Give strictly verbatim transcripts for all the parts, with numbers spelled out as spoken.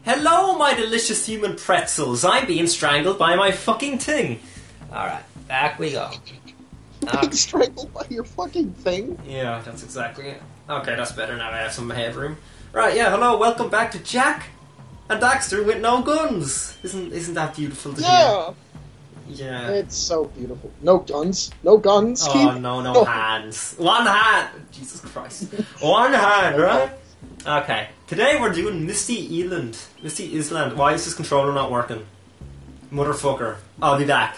Hello, my delicious human pretzels. I'm being strangled by my fucking thing. Alright, back we go. Being strangled by your fucking thing? Yeah, that's exactly it. Okay, that's better now I have some headroom. Right, yeah, hello, welcome back to Jack and Daxter with no guns. Isn't isn't that beautiful to Yeah. hear? Yeah. It's so beautiful. No guns. No guns, Oh, Keith. no, no hands. One hand! Jesus Christ. One hand, right? Okay. Today we're doing Misty Island. Misty Island. Why is this controller not working? Motherfucker. I'll be back.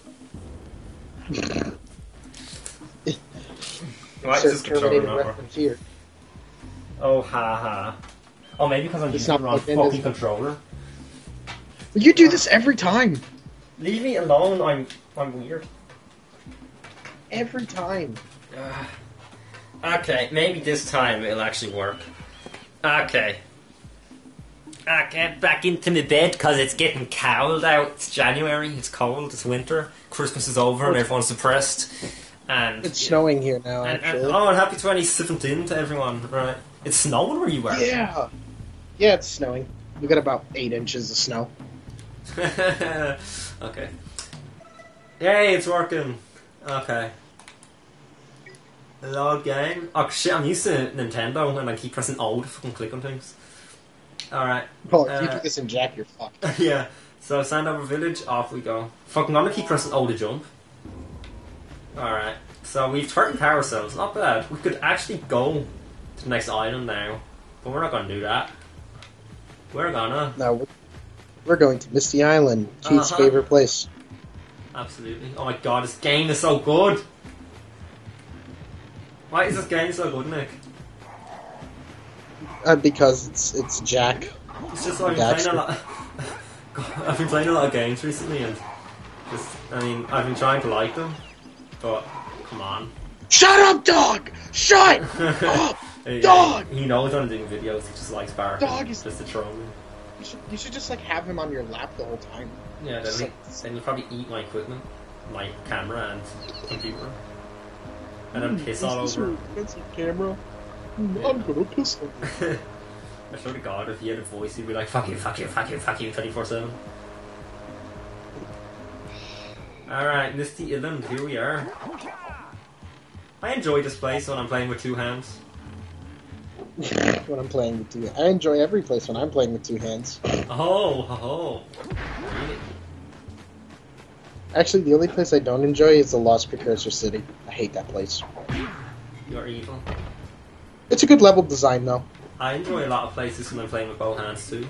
Why is this controller not working? Fear. Oh, ha ha. Oh, maybe because I'm It's using not the wrong plugged in, fucking is it? controller. You do this every time. Leave me alone, I'm I'm weird. Every time. Uh, okay, maybe this time it'll actually work. Okay. I get back into my bed because it's getting cold out. It's January, it's cold, it's winter. Christmas is over and everyone's depressed. And It's snowing here now, and, and, actually. oh, and happy twenty seventeen to everyone, right? It's snowing where you are. Yeah. Yeah, it's snowing. We got about eight inches of snow. Okay. Yay, it's working. Okay. Load game. Oh shit, I'm used to Nintendo and I keep pressing O to fucking click on things. Alright. Oh, if you Uh, do this in Jack, you're fucked. Yeah. So Sandover Village, off we go. Fucking gonna keep pressing O to jump. Alright. So we've thirty power cells, not bad. We could actually go to the next island now. But we're not gonna do that. We're gonna. No, we're, we're going to Misty Island, Keith's Uh-huh. favorite place. Absolutely. Oh my god, this game is so good! Why is this game so good, Nick? Uh, because it's it's Jack. It's just like I've been playing a lot. I've been playing a lot of games recently, and just I mean I've been trying to like them, but come on. Shut up, dog! Shut up! Yeah, Dog! He knows I'm doing videos. He just likes barking. Dog is- just to troll me. You should, you should just like have him on your lap the whole time. Yeah, then, Just he, like- then you probably eat my equipment, my camera and computer, and then piss all Is this over. your expensive camera? Yeah. I'm gonna piss on you. I swear to God, if he had a voice, he'd be like, fuck you, fuck you, fuck you, fuck you, twenty-four seven. Alright, Misty Island, here we are. I enjoy this place when I'm playing with two hands. When I'm playing with two, I enjoy every place when I'm playing with two hands. Oh, ho, ho. Really? Actually, the only place I don't enjoy is the Lost Precursor City. I hate that place. You're evil. It's a good level design, though. I enjoy a lot of places when I'm playing with both hands too.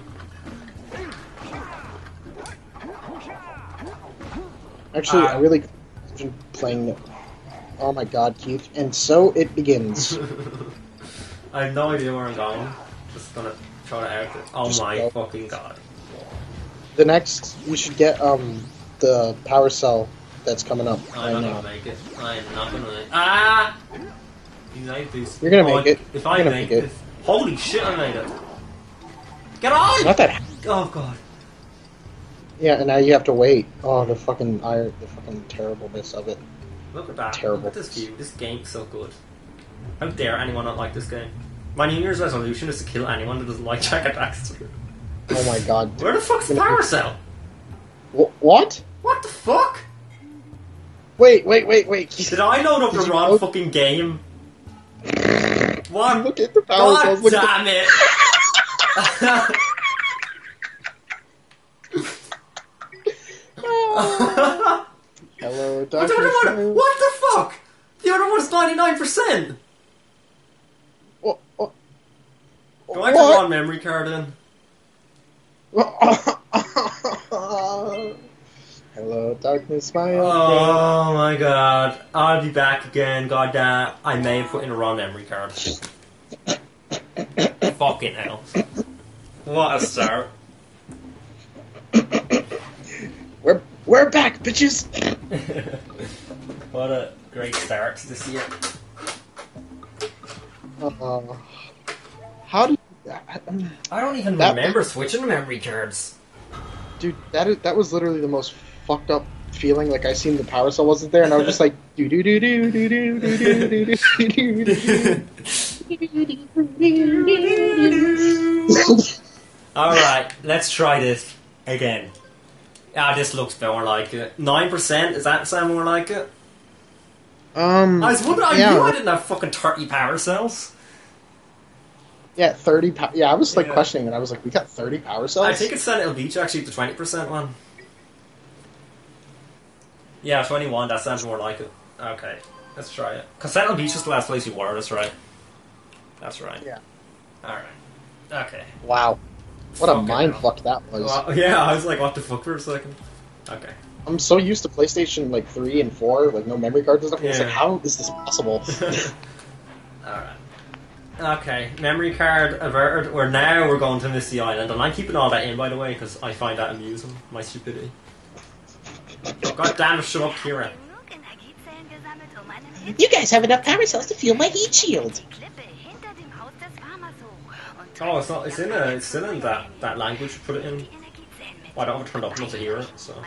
Actually, Ah. I really imagine playing it. Oh my god, Keith. And so it begins. I have no idea where I'm going. Just gonna try it out. Oh Just my go. fucking god. The next, you should get um the power cell that's coming up I'm right not now. gonna make it. I am not gonna make it. Ah! You made this. You're gonna Oh, make it. If You're I gonna make make it. this. Holy shit, I made it. Get on! Not that. Oh god. Yeah, and now you have to wait. Oh, the fucking iron, the fucking terribleness of it. Look at that. Terrible. Look at this view. This game's so good. How dare anyone not like this game? My New Year's resolution is to kill anyone that doesn't like Jack and Daxter. Oh my god. Where the fuck's the power cell? Wh- what? What the fuck? Wait, wait, wait, wait. Did I load up Did the you wrong load- fucking game? What? Look at the power God cells. Look at damn it! the... Hello, What Doctor the, other one, what the fuck? The other one's ninety-nine percent! What? What? Do I have the wrong memory card in? Hello, darkness, my old Oh my god. I'll be back again, god damn. I may have put in a wrong memory card. Fucking hell. What a start. friend. We're we're back, bitches. What a great start to this year. Uh, how did um, I don't even That- remember switching memory cards. dude? That is, that was literally the most fucked up feeling. Like I seen the power cell wasn't there, and I was just like do do do do do do do do do do do. Alright, let's try this again. Ah, this looks more like it. nine percent, does that sound more like it? Um, I was wondering, I yeah. knew I didn't have fucking thirty power cells. Yeah, thirty. Po- yeah, I was like Yeah. questioning it. I was like, we got thirty power cells. I think it's Sentinel Beach actually, the twenty percent one. Yeah, twenty-one, that sounds more like it. Okay, let's try it. Because Sentinel Beach is the last place you were, that's right. That's right. Yeah. Alright. Okay. Wow, what a Fucking mind hell. fuck that was. Well, yeah, I was like, what the fuck for a second. Okay. I'm so used to PlayStation like three and four, like no memory cards and stuff. I was Yeah. like, how is this possible? Alright. Okay, memory card averted. We're now we're going to Misty Island, and I'm keeping all that in, by the way, because I find that amusing. My stupidity. Oh, God damn it! Shut up, Kira. You guys have enough power cells to fuel my heat shield. Oh, it's not. It's in a. It's still in that that language. Put it in. Well, I don't have it turned up enough to hear it. So.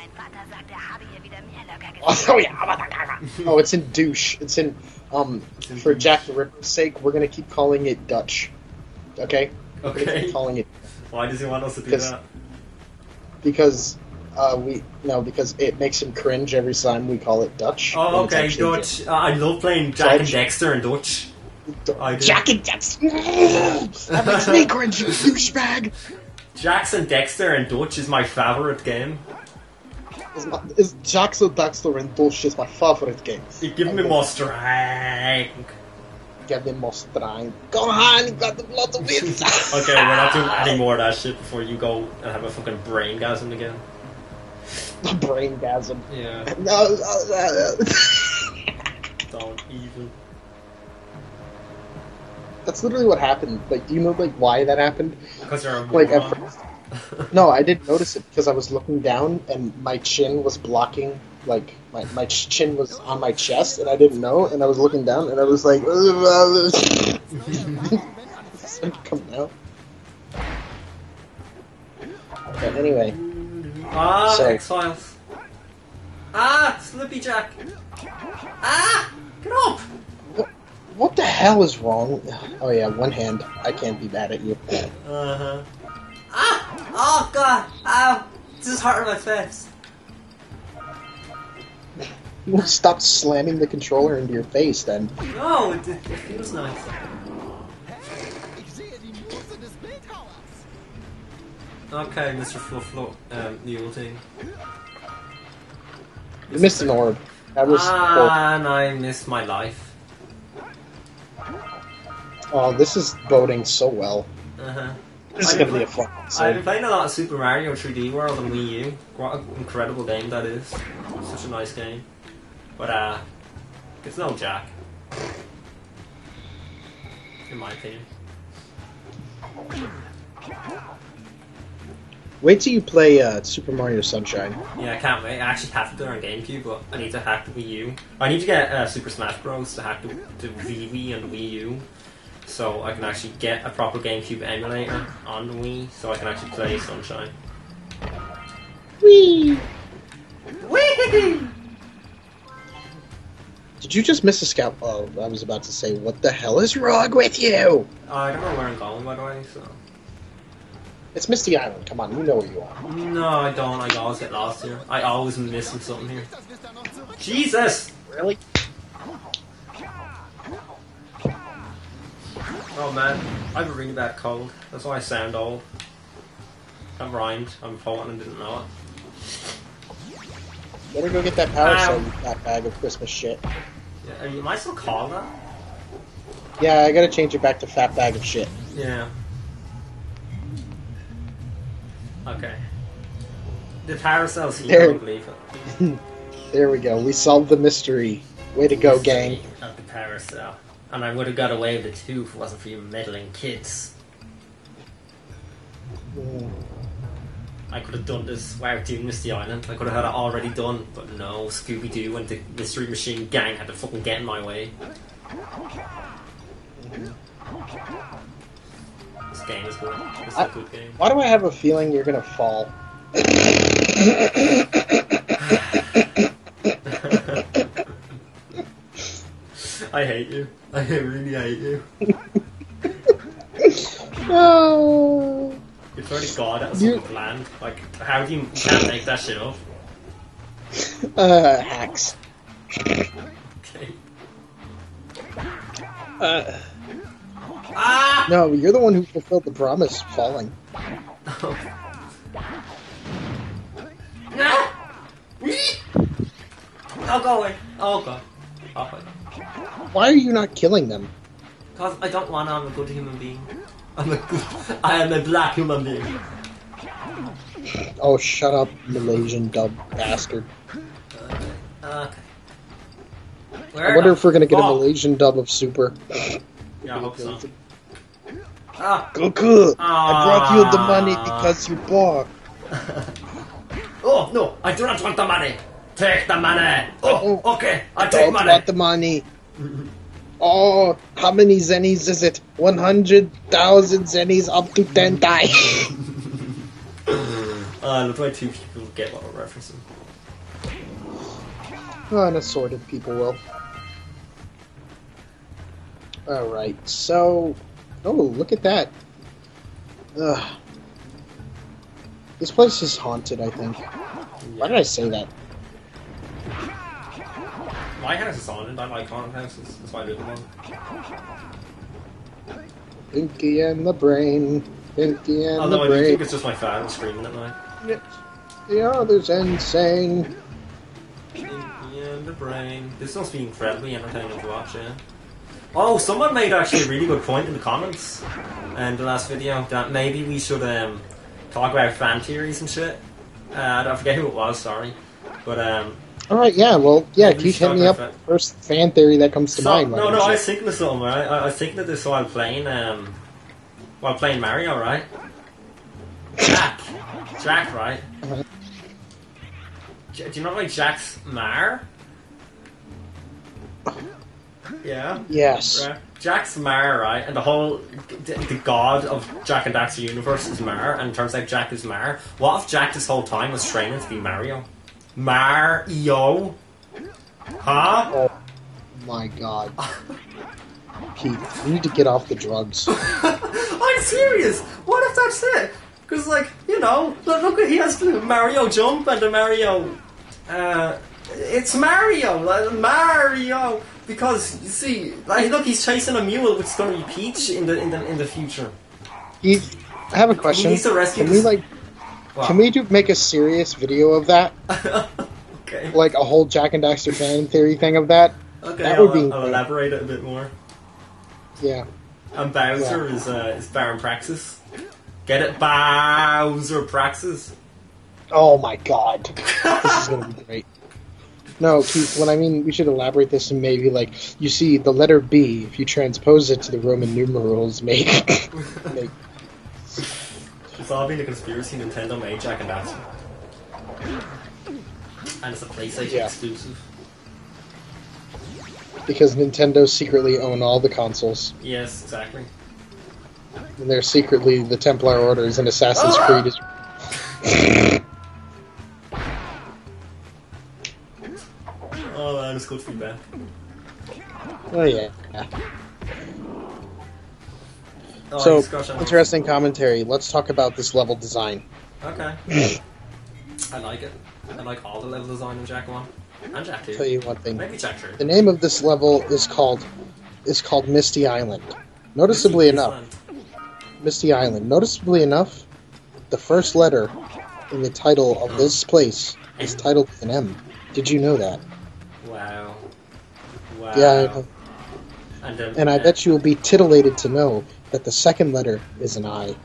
Oh yeah. Oh, it's in douche. It's in um. It's in For douche. Jack the Ripper's sake, we're gonna keep calling it Dutch. Okay. We're gonna Okay. keep calling it Why does he want us to do Because- that? because uh we no because it makes him cringe every time we call it Dutch. Oh, when it's okay, actually Dutch. Uh, I love playing Jack and Dutch. Dexter in Dutch. D- I do. Jack and Dexter. That makes me cringe, you douchebag. Jackson Dexter in Dutch is my favorite game. Is, my, is Jackson Dexter and Dutch is my favorite game. You give me more strength. Give me more strength. Go on, you got the blood to win. Okay, we're not doing any more of that shit before you go and have a fucking brain gasm again. Brain gasm. Yeah, No, no, no, no. don't even. That's literally what happened. Like, do you know like why that happened? Because you're a Like at moron. first, no, I didn't notice it because I was looking down and my chin was blocking. Like my my ch- chin was on my chest and I didn't know. And I was looking down and I was like, it's coming out. But anyway, Ah, So- X-Files. Ah, Slippy Jack. Ah, get up. what, what the hell is wrong? Oh yeah, one hand. I can't be mad at you. Uh huh. Ah! Oh god! Ow! This is hurting my face. You won't stop slamming the controller into your face then. No, it, it, it feels nice. Okay, Mister Flufflo, um, Mule thing. You missed an orb. That was. Ah, and I missed my life. Oh, this is boding so well. Uh huh. This is I- gonna be a fun I've episode. been playing a lot of Super Mario three D World on Wii U. What an incredible game that is. Such a nice game. But, uh, it's no Jack. In my opinion. Wait till you play uh, Super Mario Sunshine. Yeah, I can't wait. I actually have to do it on GameCube, but I need to hack the Wii U. I need to get uh, Super Smash Bros. To hack the, the V V and the Wii U, so I can actually get a proper GameCube emulator on the Wii, so I can actually play Sunshine. Whee! Whee! Did you just miss a scout? Oh, I was about to say, what the hell is wrong with you? I don't know where I'm going, by the way, so... It's Misty Island. Come on, you know where you are. No, I don't. I always get lost here. I always am missing something here. Jesus! Really? Oh man, I have a really bad cold. That's why I sound old. That rhymed. I'm poet and didn't know it. Better go get that power Ow. cell, you fat bag of Christmas shit. Yeah, are you, am I still called that? Yeah, I gotta change it back to fat bag of shit. Yeah. Okay. The power cells here, I There. don't believe it. There we go. We solved the mystery. Way to go, gang. Of the power cell. And I would have got away with it too if it wasn't for you meddling kids. Mm. I could have done this without doing Misty Island. I could have had it already done, but no, Scooby Doo and the Mystery Machine gang had to fucking get in my way. This game is good. This is I- a good game. Why do I have a feeling you're gonna fall? I hate you. I really hate you. No. You swear to God, that was You- something planned. Like, how do you, you can't make that shit up? Uh, hacks. Okay. Uh, Ah! no, you're the one who fulfilled the promise, falling. Nah! Oh, go away. Oh, God. Oh, Why are you not killing them? because I don't want to. I'm a good human being. I'm a good. I am a black human being. Oh, shut up, Malaysian dub bastard. Okay. Okay. Where I wonder the if we're gonna get a fuck- Malaysian dub of Super. Yeah, I hope so. Ah. Goku, I brought you the Ah. money because you poor. Oh, no. I do not want the money. Take the money. Oh, okay. I take Don't money. want the money. Oh, how many zennies is it? One hundred thousand zennies up to ten die. Uh, looks like two people get what we're referencing. Oh, and assorted people will. Alright, so... Oh, look at that. Ugh. This place is haunted, I think. Why did I say that? My house is haunted. I like haunted houses. That's why I live in one. Pinky and the brain. Pinky and Although the I do brain. think it's just my fan screaming at night. The other's insane. In the brain. This must be incredibly entertaining to watch, yeah. Oh, someone made actually a really good point in the comments in the last video that maybe we should um, talk about fan theories and shit. Uh, I forget who it was, sorry. But, um... Alright, yeah, well, yeah, Maybe we keep should hitting me talk up. about First fan theory that comes to so, mind. no, like no, I I was said. thinking of something, right? I, I was thinking of this while playing, um... while playing Mario, right? Jack. Jack, right? Uh-huh. J- Do you know like Jack's Mar? Yeah? Yes. Right. Jack's Mar, right? And the whole the, the god of Jack and Daxter universe is Mar, and it turns out Jack is Mar. What if Jack this whole time was training to be Mario? Mario? Huh? Oh my god. Pete, you need to get off the drugs. I'm serious. What if that's it? Because like you know, look, look at he has the Mario jump and the Mario. Uh, it's Mario, like, Mario. Because you see, like look, he's chasing a mule, which is going to be Peach in the in the in the future. Pete, I have a question. needs to rescue Can we this- like, Wow. can we do make a serious video of that? Okay. Like a whole Jack and Daxter fan theory thing of that? Okay, that I'll, would be I'll incredible. elaborate it a bit more. Yeah. And Bowser Yeah. is uh, is Baron Praxis. Get it, Bowser Praxis. Oh my god. This is gonna be great. No, Keith, what I mean, we should elaborate this and maybe, like, you see, the letter B, if you transpose it to the Roman numerals, make... make It's all been a conspiracy. Nintendo made Jack and Daxter, and it's a PlayStation Yeah. exclusive. because Nintendo secretly own all the consoles. Yes, exactly. And they're secretly the Templar Orders and Assassin's Ah! Creed is... Oh man, it's good to be back. Oh, yeah. Oh, So, discussion. interesting commentary. Let's talk about this level design. Okay. I like it. I like all the level design in Jack One and Jack Two. Tell you one thing. Maybe Jack Three. The name of this level is called is called Misty Island. Noticeably enough, Misty Island. Noticeably enough, the first letter in the title of this place is titled with an M. Did you know that? Wow. Wow. Yeah, I know. And, then, And I bet you will be titillated to know that the second letter is an I.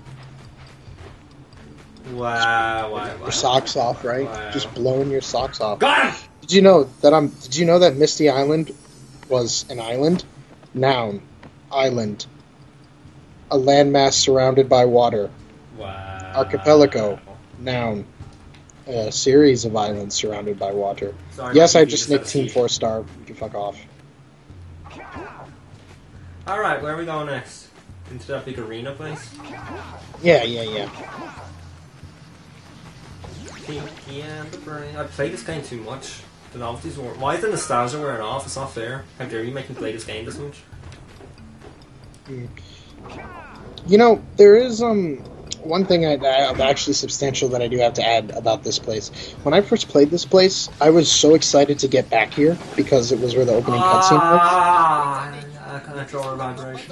Wow, wow, wow. Your socks off, right? Wow. Just blowing your socks off. Got him! Did you know that I'm? Did you know that Misty Island was an island? Noun, island. A landmass surrounded by water. Wow. Archipelago. Noun. A series of islands surrounded by water. Sorry, Yes, my I computer just said nicked it's Team huge. Four Star. You can fuck off. Alright, where are we going next? Into that big arena place? Yeah, yeah, yeah. Pinky and the Brain. I played this game too much. The novelties were. Why is the nostalgia wearing off? It's not fair. How dare you make me play this game this much? You know, there is um one thing I, I, actually substantial that I do have to add about this place. When I first played this place, I was so excited to get back here because it was where the opening cutscene was. Ah, I can't control vibration.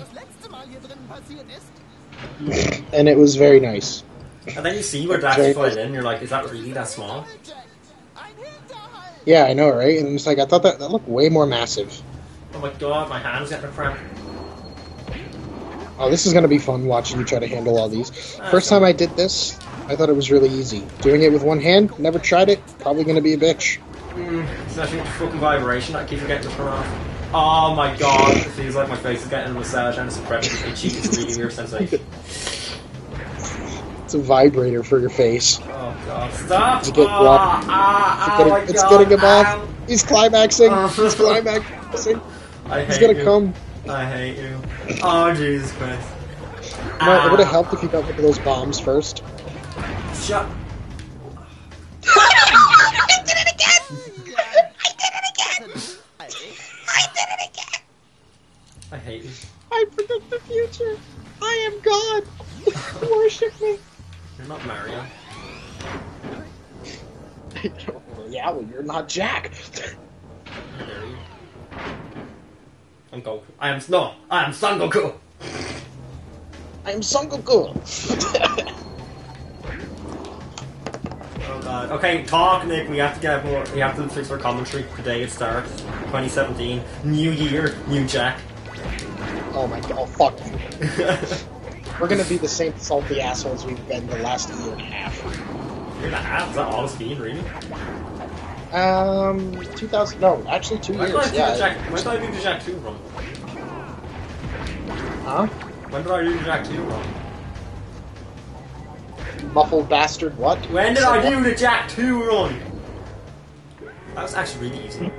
And it was very nice. And then you see where Dax flying in, and you're like, is that really that small? Yeah, I know, right? And it's like, I thought that, that looked way more massive. Oh my god, my hand's getting a cramp. Oh, this is going to be fun watching you try to handle all these. First time I did this, I thought it was really easy. Doing it with one hand, never tried it, probably going to be a bitch. Mm, especially with the fucking vibration that keeps getting to turn off. Oh my god, it feels like my face is getting a massage and it's incredibly itchy. It's a really weird sensation. It's a vibrator for your face. Oh god, stop! To get oh, ah, ah, getting, oh it's god, getting him off. ow. He's climaxing. He's climaxing. I hate He's gonna you. come. I hate you. Oh Jesus Christ. You know, it would have helped if you got rid of those bombs first. Shut. I did it again! I did it again! I did it again! I hate you. I predict the future. I am God. Worship me. You're not Mario. Yeah, well, you're not Jack. How dare you? I'm Goku. I am no. I am Son Goku. I am Son Goku. Oh god. Okay, talk, Nick. We have to get more. We have to fix our commentary. Today it starts. twenty seventeen. New year. New Jack. Oh my god. Oh, fuck. We're gonna be the same salty assholes we've been the last year and a half. Year and a half? Is that all it's been, really? Um, two thousand. No, actually, two When years. did I do Yeah. the Jack? When did I do the Jack two run? Huh? When did I do the Jack two run? Muffled bastard. What? When did So I what? do the Jack two run? That was actually really easy.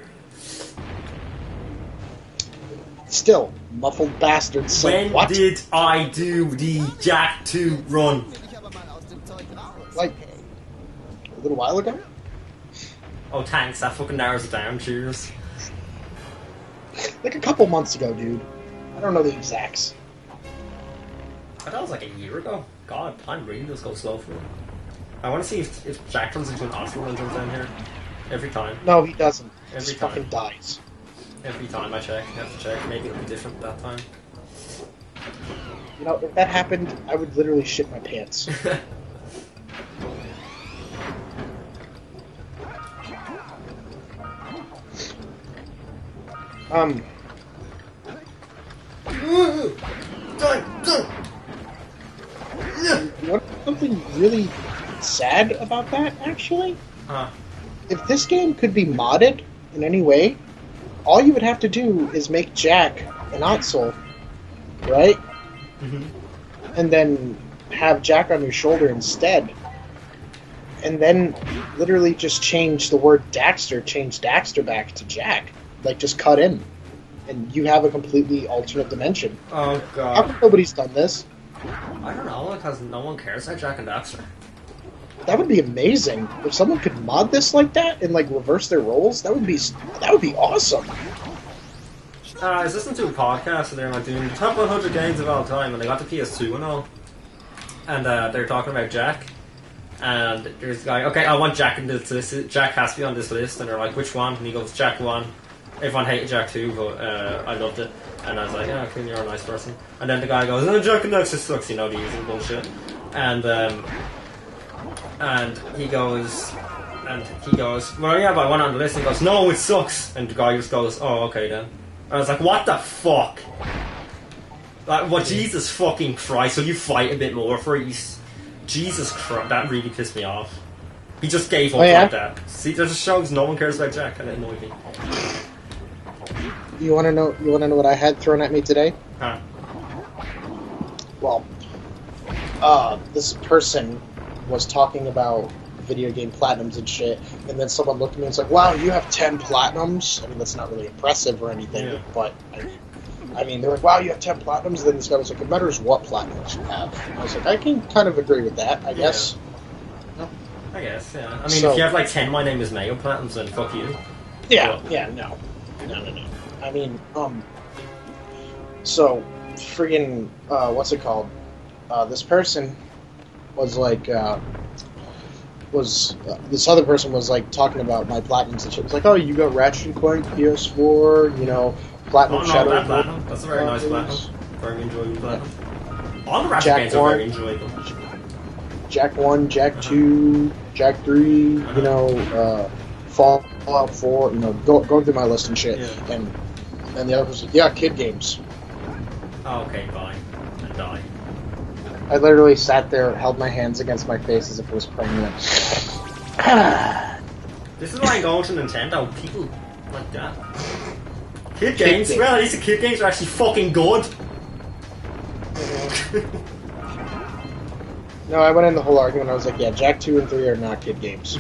Still, muffled bastard. So When what? did I do the Jack two run? Like a little while ago. Oh, thanks. That fucking narrows it down. Cheers. Like a couple months ago, dude. I don't know the exacts. I thought it was like a year ago. God, time really does go slow for me. I want to see if, if Jack turns into an Oscar and jumps down here. Every time. No, he doesn't. Every he time. fucking dies. Every time I check. I have to check. Maybe it'll be different that time. You know, if that happened, I would literally shit my pants. um. You want something really sad about that, actually? Huh. If this game could be modded in any way, all you would have to do is make Jack an Ottsel, right? Mm-hmm. And then have Jack on your shoulder instead. And then literally just change the word Daxter, change Daxter back to Jack. Like, just cut in. And you have a completely alternate dimension. Oh How god. come nobody's done this? I don't know, because no one cares about Jack and Daxter. That would be amazing. If someone could mod this like that and like reverse their roles, that would be that would be awesome. Uh, I was listening to a podcast and they're like doing the top one hundred games of all time, and they got the P S two and all. And uh, they're talking about Jack. And there's a guy, okay, I want Jack in this list. Jack has to be on this list. And they're like, which one? And he goes, Jack one. Everyone hated Jack two, but uh, I loved it. And I was like, yeah, Queen, you're a nice person. And then the guy goes, oh, Jack and Daxter sucks, you know, the usual bullshit. And um, and he goes, and he goes, well, yeah, but I want it on the list. And he goes, no, it sucks. And the guy just goes, oh, okay then. And I was like, what the fuck? Like, what, Jesus fucking Christ, will you fight a bit more for it? Jesus Christ, that really pissed me off. He just gave up Oh, yeah? like that. See, there's just shows no one cares about Jack, and it annoyed me. You want to know? You want to know what I had thrown at me today? Huh. Well, uh, this person was talking about video game platinums and shit, and then someone looked at me and was like, "Wow, you have ten platinums." I mean, that's not really impressive or anything, Yeah. but I mean, I mean, they're like, "Wow, you have ten platinums." And then this guy was like, "It matters what platinums you have." And I was like, "I can kind of agree with that, I guess." I guess, yeah. I mean, So- if you have like ten My Name is Mayo platinums, then fuck you. Yeah, Well- yeah, no, no, no, no. I mean, um, so friggin' uh, what's it called? Uh, this person was like, uh, was uh, this other person was like talking about my platinums and shit. It was like, oh, you got Ratchet and Clank P S four, you know, Platinum Oh no, Shadow. that platinum. That's a very nice platinum. Very enjoyable platinum. All the Ratchet Jack games are one. very enjoyable. Jack one, Jack Uh-huh. two, Jack three, Uh-huh. you know, uh, Fallout four, you know, go, going through my list and shit. Yeah. And and the other was like, yeah, kid games. Oh, okay, bye. And die. I literally sat there, held my hands against my face as if it was pregnant. This is why I'm going to Nintendo. People like that. Kid Kid games? games. Well, at least the kid games are actually fucking good. No, I went in the whole argument. I was like, yeah, Jack two and three are not kid games.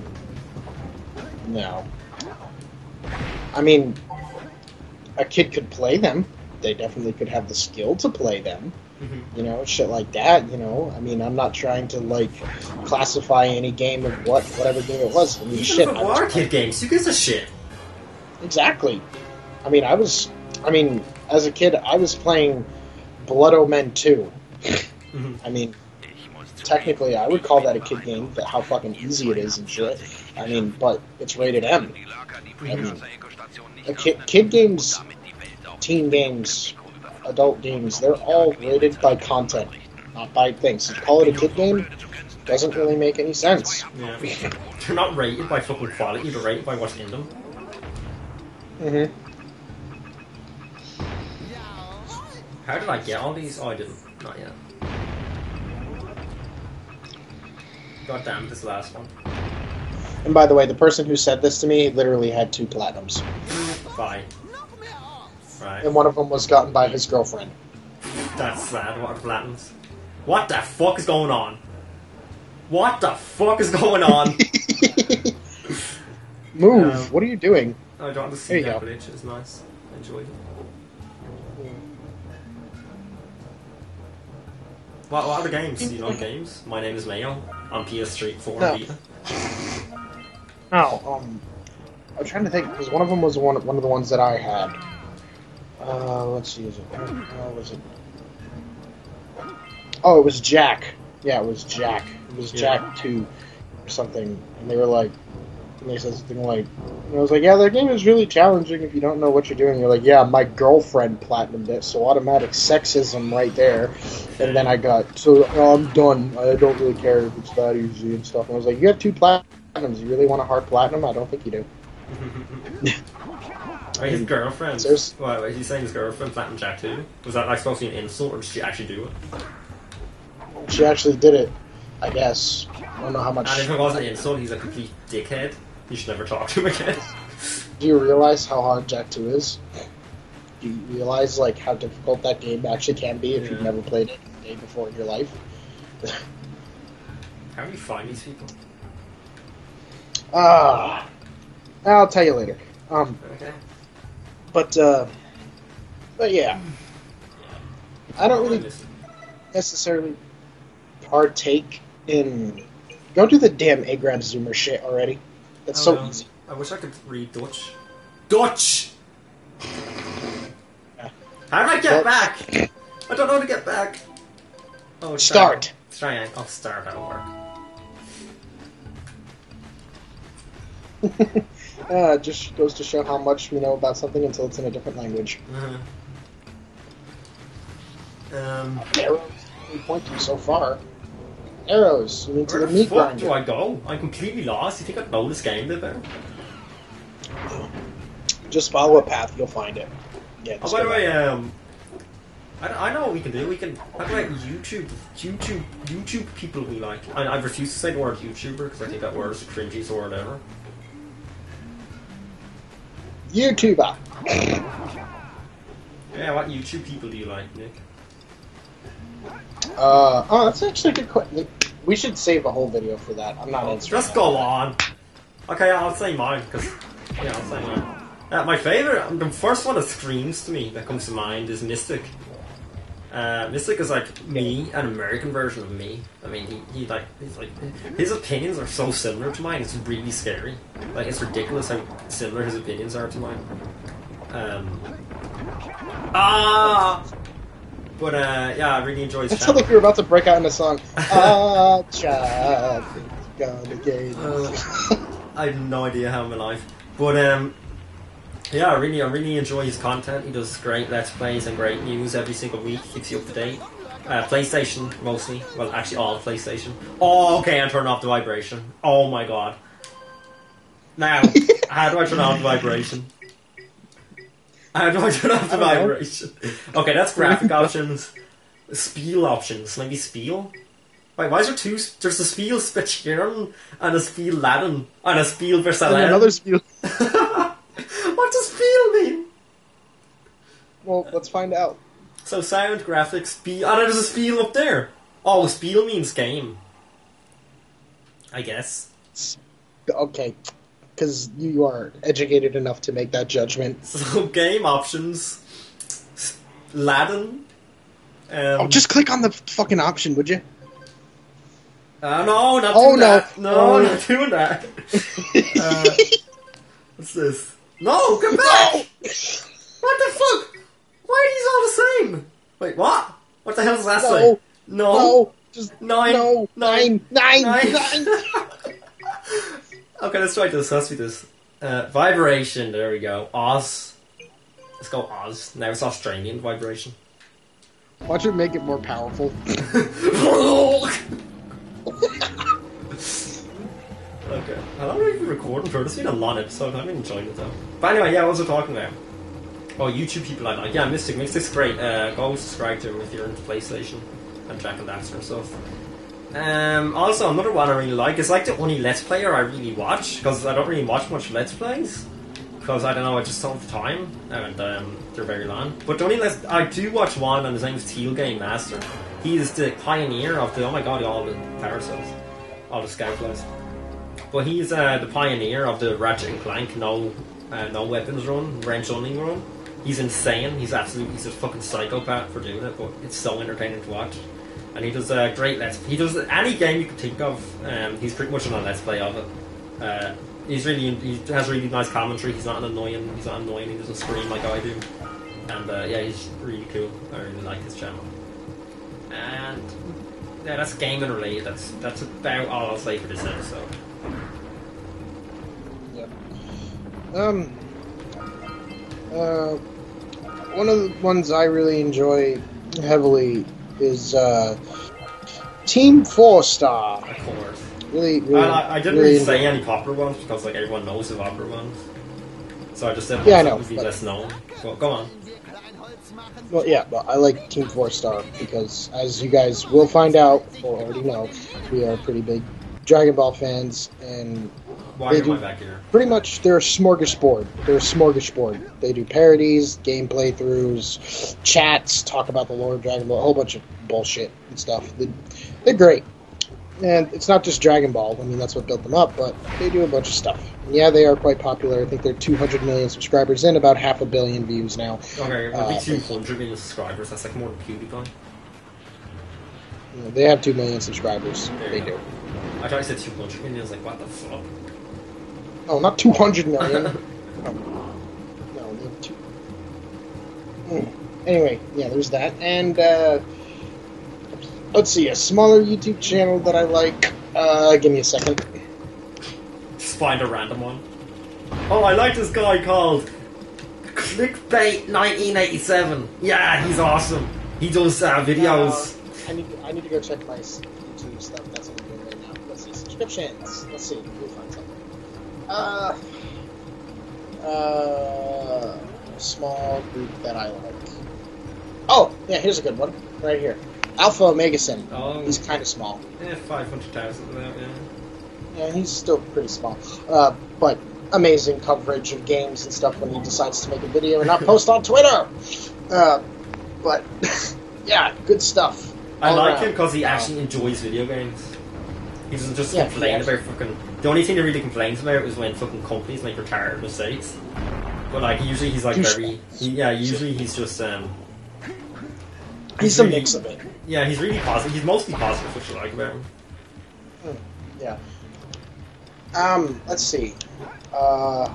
No. I mean, a kid could play them. They definitely could have the skill to play them. Mhm. You know, shit like that, you know. I mean, I'm not trying to, like, classify any game of what, whatever game it was. I mean, Even shit. if I it was were kid games, who gives a shit? Exactly. I mean, I was, I mean, as a kid, I was playing Blood Omen two. Mhm. I mean, technically, I would call that a kid game, that how fucking easy it is and shit. I mean, but it's rated M. I mean, a kid, kid games, teen games, adult games, they're all rated by content, not by things. To call it a kid game doesn't really make any sense. Yeah. They're not rated by fucking quality, they're rated by what's in them. Mm-hmm. How did I get all these? Oh, I didn't. Not yet. God damn, this last one. And by the way, the person who said this to me literally had two platinums. Bye. Right. And one of them was gotten by his girlfriend. That's sad. What are platinums? What the fuck is going on? What the fuck is going on? Move! Um, What are you doing? I don't want to There see you that go. glitch. It's nice. I enjoyed it. What, what other games? Do you know games? My Name is Mayo on P S three, four, No. and Vita. Oh, um, I'm trying to think because one of them was one one of the ones that I had. Uh, let's see, is it? Uh, was it? Oh, it was Jack. Yeah, it was Jack. It was Yeah. Jack two or something, and they were like, and they said something like, and I was like, yeah, that game is really challenging if you don't know what you're doing. You're like, yeah, my girlfriend platinumed it, so automatic sexism right there. And then I got, so oh, I'm done. I don't really care if it's that easy and stuff. And I was like, you have two platinums. You really want a hard platinum? I don't think you do. Wait, his girlfriend. There's- Wait, wait, he's saying his girlfriend Platinum Jack too? Was that like supposed to be an insult, or did she actually do it? She actually did it, I guess. I don't know how much. And if it wasn't an insult, he's a complete dickhead. You should never talk to him again. Do you realize how hard Jack two is? Do you realize like how difficult that game actually can be if Yeah. you've never played it a day before in your life? How do you find these people? Ah, I'll tell you later. Um, Okay. but uh, but yeah, I don't Oh, really listen. necessarily partake in. Go do the damn Agrab Zoomer shit already. That's Oh, so no. easy. I wish I could read Dutch. Dutch! How do I get Dutch. back? I don't know how to get back. Oh, Start. Try. I'll start. That'll work. Uh, it just goes to show how much we know about something until it's in a different language. Uh-huh. Um, Arrows we point to so far. Arrows. You mean to where the the meat fuck grinder. do I go? I'm completely lost. You think I'd know this game a bit better? Just follow a path, you'll find it. Yeah. Oh, just by the go way, back. um, I, I know what we can do. We can how about YouTube, YouTube, YouTube people we like. I, I refuse to say the word YouTuber because I think that word is the cringiest word ever. YouTuber. Yeah, what YouTube people do you like, Nick? Uh, oh, that's actually a good question. We should save a whole video for that. I'm not answering. Just that. go on. Okay, I'll say mine because yeah, I'll say mine. Uh, my favorite, the first one that screams to me that comes to mind is Mystic. Uh, Mystic is like me, an American version of me. I mean, he, he like he's like his opinions are so similar to mine. It's really scary. Like it's ridiculous how similar his opinions are to mine. Um. Ah. But uh, yeah, I really enjoy his It channel. sounded like you were about to break out in a song. Ah, child, gonna get Uh, I have no idea how I'm alive. But um, yeah, I really, I really enjoy his content. He does great Let's Plays and great news every single week. Keeps you up to date. Uh, PlayStation, mostly. Well, actually all PlayStation. Oh, okay, and turn off the vibration. Oh my god. Now, how do I turn off the vibration? How do I turn off the I don't know. vibration? Okay, that's graphic options. Spiel options. Maybe Spiel? Wait, why is there two? There's a Spiel Spitchern and a Spiel Laden and a Spiel And Versalen. another spiel. What does Spiel mean? Well, let's find out. So sound, graphics, Spiel. Oh, there's a Spiel up there. Oh, Spiel means game. I guess. Okay, because you are educated enough to make that judgment. So game options. S- Laden. Um, Oh, just click on the fucking option, would you? Uh, no, not Oh, doing no. that. No, Oh. not doing that. uh, what's this? No, come back! No! What the fuck? Why are these all the same? Wait, what? What the hell does that No. say? No. No, just Nine. no, Nine. nine, nine, Nine. nine. Okay, let's try this. Let's do this. Uh, vibration. There we go. Oz. Let's go Oz. Now it's Australian vibration. Why don't you make it more powerful? Okay. How long have we been recording for? This has been a long episode. I've been enjoying it though. But anyway, yeah, what was I talking about? Oh, YouTube people I like. Yeah, Mystic. Mystic's great. Uh, go subscribe to him if you're into PlayStation and Jack and Daxter and stuff. Um, also, another one I really like is like the only Let's Player I really watch, because I don't really watch much Let's Plays. Because I don't know, I just don't have time, and um, they're very long. But the only Let's I do watch one, and his name is Teal Game Master. He is the pioneer of the, oh my god, all the power cells. All the scout flies. But he's uh, the pioneer of the Ratchet and Clank no uh, no weapons run, range only run. He's insane. He's absolutely he's a fucking psychopath for doing it, but it's so entertaining to watch. And he does a uh, great let's. He does any game you could think of. Um, he's pretty much on a let's play of it. Uh, he's really he has really nice commentary. He's not an annoying. He's not annoying. He doesn't scream like I do. And uh, yeah, he's really cool. I really like his channel. And yeah, that's gaming related. That's that's about all I'll say for this episode. Yep. Um. Uh. One of the ones I really enjoy heavily is uh, Team Four Star. Of course. Really, really. And I, I didn't really really say enjoy- any popular ones because like everyone knows the popular ones. So I just said Yeah, I ones that know, would be but- less known. So go on. Well, yeah, but I like Team Four Star because, as you guys will find out or already know, we are pretty big Dragon Ball fans, and Why They am I do- back here? pretty much they're a smorgasbord. They're a smorgasbord. They do parodies, game playthroughs, chats, talk about the lore of Dragon Ball, a whole bunch of bullshit and stuff. They, they're great. And it's not just Dragon Ball. I mean, that's what built them up, but they do a bunch of stuff. And yeah, they are quite popular. I think they're two hundred million subscribers and about half a billion views now. Okay, it'll Uh, be two hundred million subscribers. That's like more than PewDiePie. You know, they have two million subscribers. There They you do. go. I thought you said two hundred million. I was like, what the fuck? No, not two hundred million. no, no, they have two. Mm. Anyway, yeah, there's that. And, uh, let's see, a smaller YouTube channel that I like. Uh, give me a second. Just find a random one. Oh, I like this guy called Clickbait nineteen eighty-seven. Yeah, he's awesome. He does uh, videos. Uh, I need to, I need to go check my s- YouTube stuff. That's what I'm doing right now. Let's see, subscriptions. Let's see, we'll find something. Uh, uh, a small group that I like. Oh, yeah, here's a good one. Right here. Alpha Omegason. Oh, He's kind of small. eh, five hundred thousand of that, yeah. Yeah, he's still pretty small. Uh, but amazing coverage of games and stuff when he decides to make a video and not post on Twitter. Uh, but, yeah, good stuff. I all like around. him because he actually enjoys video games. He doesn't just Yeah, complain he about fucking. The only thing he really complains about is when fucking companies make retarded mistakes. But like usually he's like very he, yeah usually he's just um He's a really- mix of it. yeah he's really positive. He's mostly positive, which I like about him. Hmm, yeah. Um, let's see. Uh,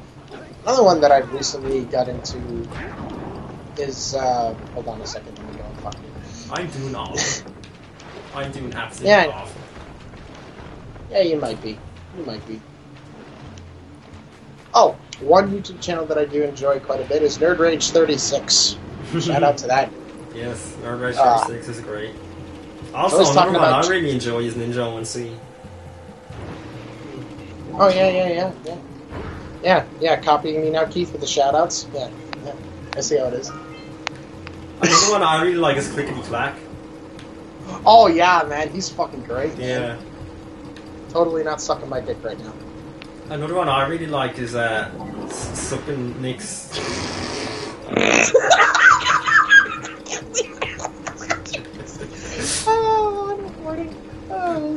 another one that I've recently got into is, uh, hold on a second, let me go fuck. I'm doing awful. I'm doing absolutely Yeah. awful. Yeah, you might be. You might be. Oh, one YouTube channel that I do enjoy quite a bit is Nerd Rage thirty-six. Shout out to that. Yes, Nerd Rage Uh, thirty-six is great. I Also, was another talking one about- I really enjoy is Ninja one C. Oh, yeah, yeah, yeah, yeah. Yeah, yeah, copying me now, Keith, with the shout-outs. Yeah, yeah. I see how it is. Another one I really like is Clickety Clack. Oh, yeah, man, he's fucking great. Yeah. Totally not sucking my dick right now. Another one I really like is uh, S- Sucking Nick's. Oh, I'm recording. Oh.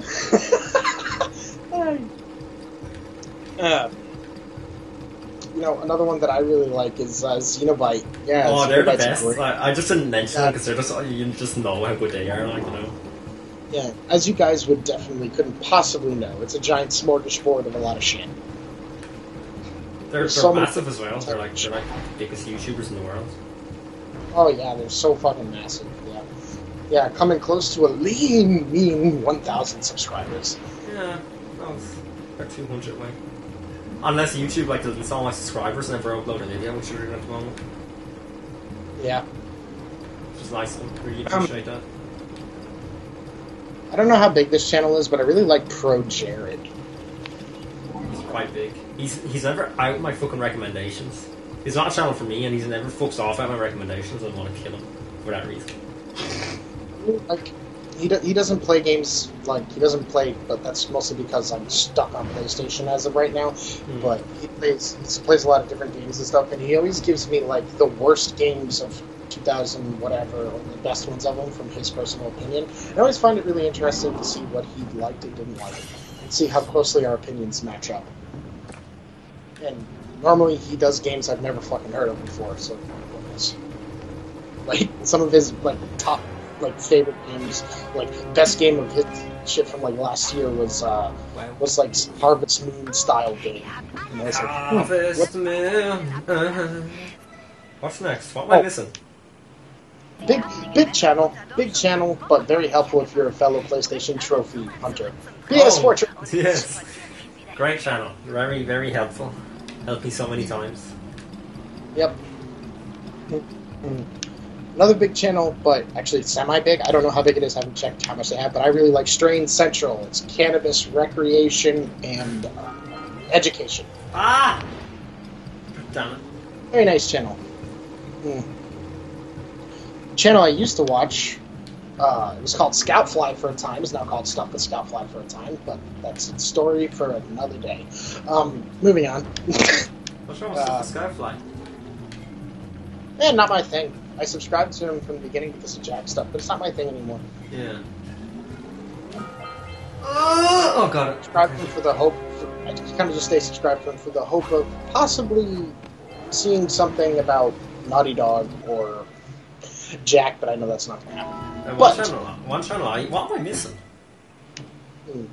uh, you know, another one that I really like is uh, Xenobite. Yeah, Oh, they're the Xenobite's best. great. I, I just didn't mention Yeah. them because they're just you just know how good they are. Like you know. Yeah, as you guys would definitely couldn't possibly know, it's a giant smorgasbord of a lot of shit. They're, they're There's so many massive as well. They're like they're like the biggest YouTubers in the world. Oh yeah, they're so fucking massive. Yeah, yeah, coming close to a lean, mean one thousand subscribers. Yeah, that was about two hundred away. Unless YouTube like deletes all my subscribers and never upload a video, which you're doing at the moment. Yeah, Which is nice. I really Um, appreciate that. I don't know how big this channel is, but I really like Pro Jared. He's quite big. He's he's never out my fucking recommendations. He's not a channel for me, and he's never fucks off at my recommendations. I want to kill him for that reason. Like, he do, he doesn't play games like he doesn't play, but that's mostly because I'm stuck on PlayStation as of right now. Mm. But he plays he plays a lot of different games and stuff, and he always gives me like the worst games of two thousand whatever, or the best ones of them from his personal opinion. I always find it really interesting to see what he liked and didn't like, and see how closely our opinions match up. And normally he does games I've never fucking heard of before, so like some of his like top like favorite games, like best game of his shit from like last year was uh Wow. was like Harvest Moon style game. And I was like, hmm, Harvest what- Moon. Uh-huh. What's next? What am I Oh. missing? Big big channel, big channel, but very helpful if you're a fellow PlayStation trophy hunter. P S four Oh, trophy. yes. Great channel. Very, very helpful. Helped me so many times. Yep. Mm. Another big channel, but actually semi-big. I don't know how big it is. I haven't checked how much they have, but I really like Strain Central. It's cannabis, recreation, and uh, education. Ah! Damn it. Very nice channel. Mm. Channel I used to watch. Uh, it was called Scoutfly for a time. It's now called Stuff with Scoutfly for a time, but that's a story for another day. Um, moving on. What's wrong with Uh, Skyfly? Eh, not my thing. I subscribed to him from the beginning because of Jack stuff, but it's not my thing anymore. Yeah. Oh, oh got it. Subscribe to him for the hope. For, I kind of just stay subscribed to him for the hope of possibly seeing something about Naughty Dog or Jack, but I know that's not going to happen. Uh, one But- channel. One channel. I, what am I missing? Hmm.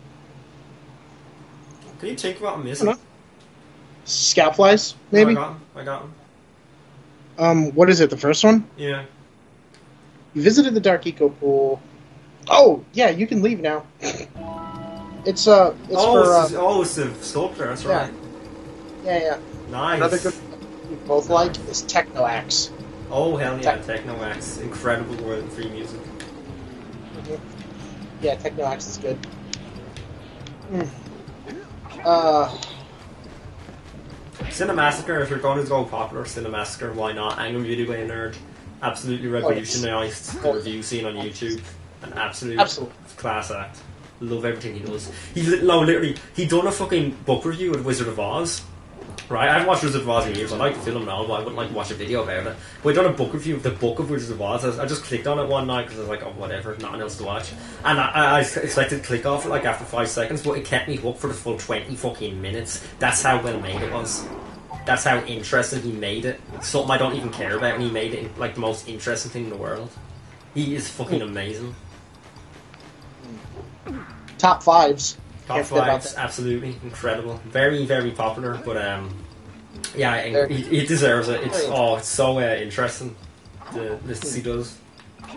Can you think what I'm missing? I don't Scoutflies, maybe. Oh, I got him. I got him. Um, what is it? The first one? Yeah. You visited the Dark Eco Pool. Oh, yeah, you can leave now. It's uh, it's oh, for uh, it's, oh, it's the sculptor. That's yeah. right. yeah, yeah. Nice. Another good we both like is Techno Axe. Oh hell yeah, Tech- Techno Wax, incredible world of free music. Yeah, Techno Axe is good. Mm. Uh, Cinemassacre, if you're going to go popular, Cinemassacre, why not? Angry Video Game Nerd, absolutely revolutionised the review scene on YouTube. An absolute Absolutely. class act. Love everything he does. He li- no, literally, he done a fucking book review of Wizard of Oz. Right, I haven't watched Wizard of Oz in years. I like the film now, but I wouldn't like to watch a video about it. But I done a book review of the book of Wizard of Oz. I, I just clicked on it one night because I was like, oh, whatever, nothing else to watch. And I, I, I expected to click off it like after five seconds, but it kept me hooked for the full twenty fucking minutes. That's how well made it was. That's how interesting he made it. Something I don't even care about, and he made it like the most interesting thing in the world. He is fucking amazing. top fives. Top Can't forget about fives, that. absolutely incredible. Very, very popular, but um, yeah, There- he, he deserves it. It's oh, it's so uh, interesting. The this he does.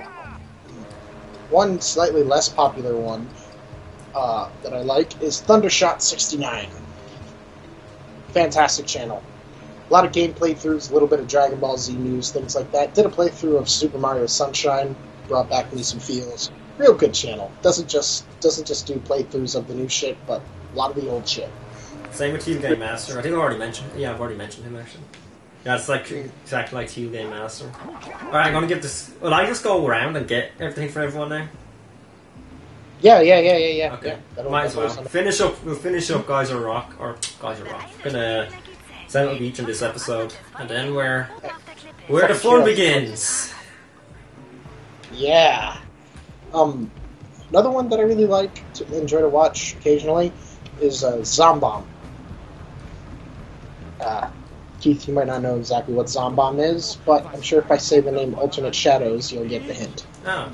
one slightly less popular one uh, that I like is Thundershot sixty-nine. Fantastic channel. A lot of game playthroughs, a little bit of Dragon Ball Z news, things like that. Did a playthrough of Super Mario Sunshine, brought back me some feels. Real good channel. Doesn't just doesn't just do playthroughs of the new shit, but a lot of the old shit. Same with Teal Game Master. I think I already mentioned. Yeah, I've already mentioned him actually. Yeah, it's like exactly like Teal Game Master. All right, I'm gonna give this. Will I just go around and get everything for everyone now? Yeah, yeah, yeah, yeah, yeah. Okay, yeah, might as well finish up. We'll finish up Guys Are Rock or Guys Are Rock. We're gonna settle beach in this episode, and then where where the fun begins. Yeah. Um, another one that I really like to enjoy to watch occasionally is uh, Zombomb. Uh, Keith, you might not know exactly what Zombomb is, but I'm sure if I say the name Alternate Shadows, you'll get the hint. Oh.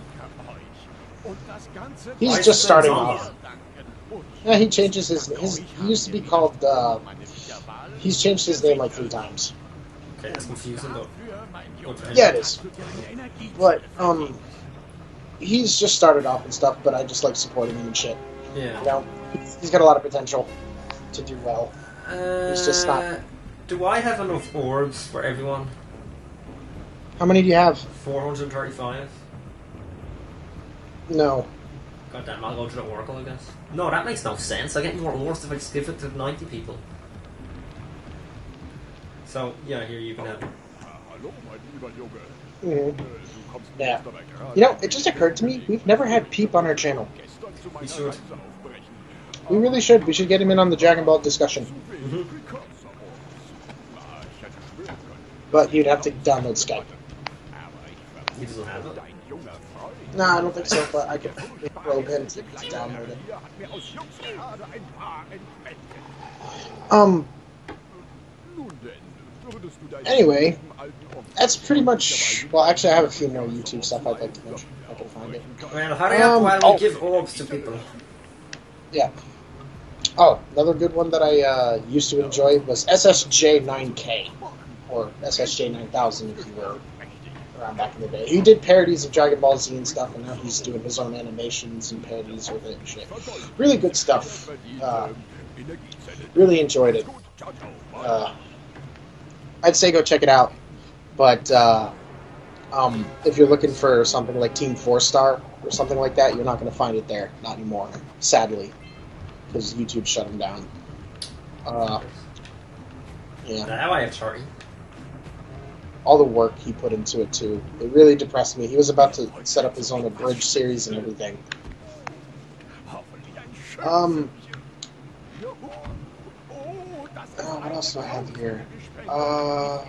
He's Why just starting Zombomb? off. Yeah, he changes his, his. He used to be called. Uh, he's changed his name like three times. Okay, that's confusing though. Okay. Yeah, it is. But um, he's just started off and stuff. But I just like supporting him and shit. Yeah. You know, he's, he's got a lot of potential to do well. Uh, He's just not. Do I have enough orbs for everyone? How many do you have? four hundred thirty-five. No. God damn, I'll go to the Oracle, I guess. No, that makes no sense. I get more orbs if I just give it to ninety people. So, yeah, here you can have it. Mm-hmm. Yeah. You know, it just occurred to me, we've never had Peep on our channel. We should. We really should. We should get him in on the Dragon Ball discussion. Mm-hmm. But you'd have to download Skype. He doesn't have it. No, I don't think so, but I could probe him to download it. Um. Anyway, that's pretty much. Well, actually, I have a few more YouTube stuff I'd like to mention. I can find it. Well, hurry up Um, while oh. we give orbs to people. Yeah. Oh, another good one that I uh, used to enjoy was S S J nine K, or S S J nine thousand if you were around back in the day. He did parodies of Dragon Ball Z and stuff, and now he's doing his own animations and parodies with it and shit. Really good stuff. Uh, really enjoyed it. Uh, I'd say go check it out, but uh, um, if you're looking for something like Team Four Star or something like that, you're not going to find it there. Not anymore, sadly, because YouTube shut him down. Uh, yeah. Now I have thirty. All the work he put into it too. It really depressed me. He was about to set up his own abridged series and everything. Um. Oh, what else do I have here? Uh.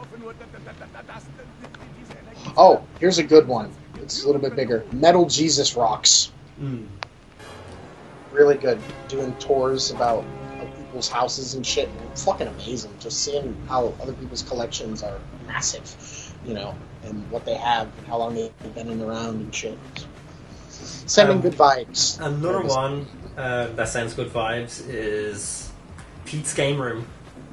Oh, here's a good one. It's a little bit bigger. Metal Jesus Rocks. Mm. Really good. Doing tours about people's houses and shit. It's fucking amazing. Just seeing how other people's collections are massive, you know, and what they have and how long they've been in around and shit. Sending Um, good vibes. Another one uh, that sends good vibes is Pete's Game Room.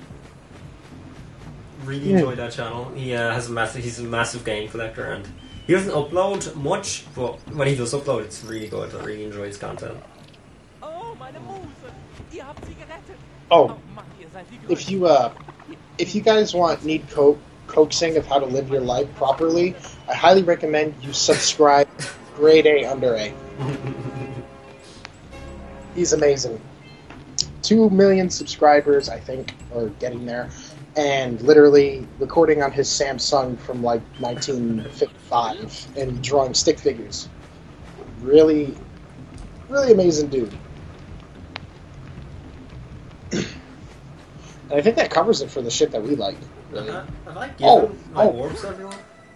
Really Yeah. enjoy that channel. He uh, has a massive. He's a massive game collector, and he doesn't upload much, but when he does upload, it's really good. I really enjoy his content. Oh, if you uh, if you guys want need co- coaxing of how to live your life properly, I highly recommend you subscribe. Grade A under A. He's amazing. Two million subscribers, I think, or getting there, and literally recording on his Samsung from like nineteen fifty-five and drawing stick figures. Really, really amazing dude. And I think that covers it for the shit that we like. Really. Uh, have I given Oh, my oh. orbs to everyone?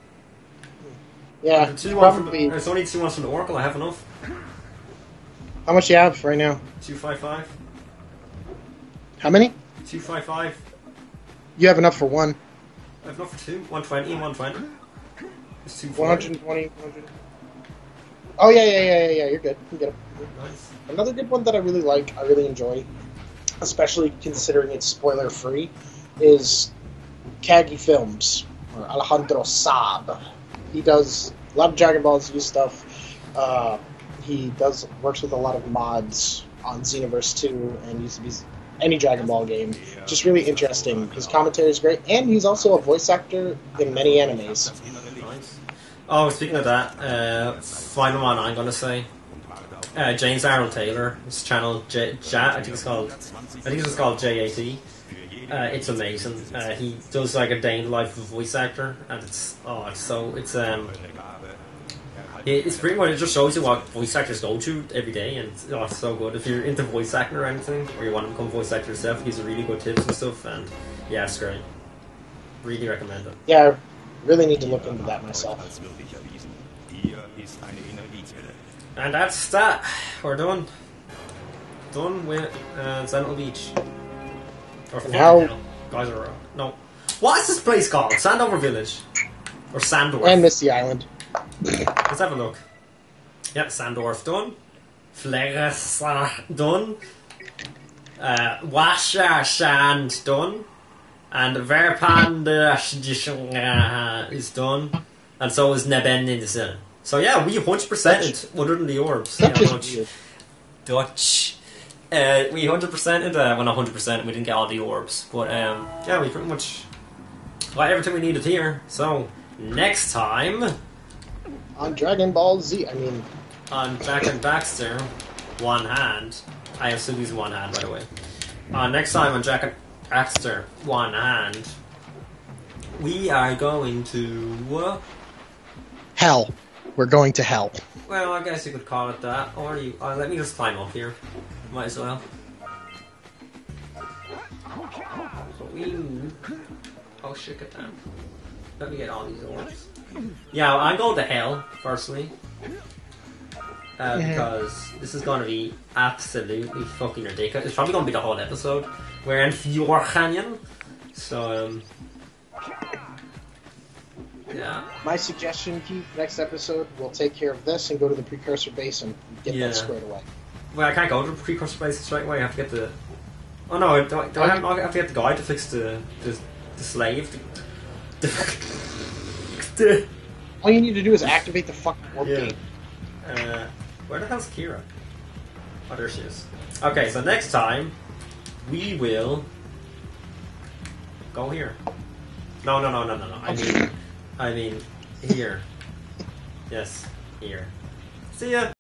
Yeah, There's two ones from the, probably. there's only two ones from the Oracle. I have enough. How much you have right now? Two five five. How many? Two five five. You have enough for one. I have enough for two. One twenty and one twenty. It's two one hundred twenty. one hundred. Oh yeah, yeah, yeah, yeah, yeah. You're good. You can get it. Nice. Another good one that I really like, I really enjoy, especially considering it's spoiler free, is Kagi Films or Alejandro Saab. He does a lot of Dragon Ball Z stuff. Uh, he does works with a lot of mods on Xenoverse two and used to be any Dragon Ball game. Just really interesting. His commentary is great, and he's also a voice actor in many animes. Nice. Oh, speaking of that, uh, final one I'm gonna say. Uh, James Arnold Taylor, his channel, J- J- I think it's called, I think it's just called J A T. Uh, it's amazing. Uh, he does like a day in the life of a voice actor, and it's oh, it's so it's um, it, it's pretty much it just shows you what voice actors go through every day, and oh, it's so good. If you're into voice acting or anything, or you want to become a voice actor yourself, he gives you really good tips and stuff, and yeah, it's great. Really recommend it. Yeah, I really need to look into that myself. And that's that. We're done. Done with uh, Sentinel Beach. Or fucking How- hell. Guys are wrong. No. What is this place called? Sandover Village? Or Sandorf? And Misty Island. Let's have a look. Yep, Sandorf done. Flegresa done. Uh, Washa Shand done. And Verpanda is done. And so is Neben in the Center. So yeah, we one hundred percent other than the orbs. Dutch Yeah, is much. weird. Dutch. Uh, we one hundred percent into, well not one hundred percent, we didn't get all the orbs. But um, yeah, we pretty much got everything we needed here. So, next time, On Dragon Ball Z, I mean, on Jack and Baxter, one hand. I have still using one hand, by the way. Uh, next time on Jack and Baxter, one hand, we are going to... Uh, hell. We're going to hell. well, I guess you could call it that. Or you... Uh, let me just climb up here. Might as well. So we... Oh shit, get down. Let me get all these orbs. Yeah, I'm going to hell, firstly. Uh, Yeah. because this is going to be absolutely fucking ridiculous. It's probably going to be the whole episode. We're in Fjord Canyon. So, um... yeah. My suggestion, Keith, next episode, we'll take care of this and go to the precursor base and get Yeah. that squared away. Well, I can't go to the precursor place straight away. I have to get the... Oh no, do I, do I, have, I have to get the guy to fix the... the, the slave. The, the, All you need to do is activate the fucking warp Yeah. gate. Uh, where the hell's Kira? Oh, there she is. Okay, so next time we will go here. No, no, no, no, no, no. I mean, I mean here. Yes, here. See ya.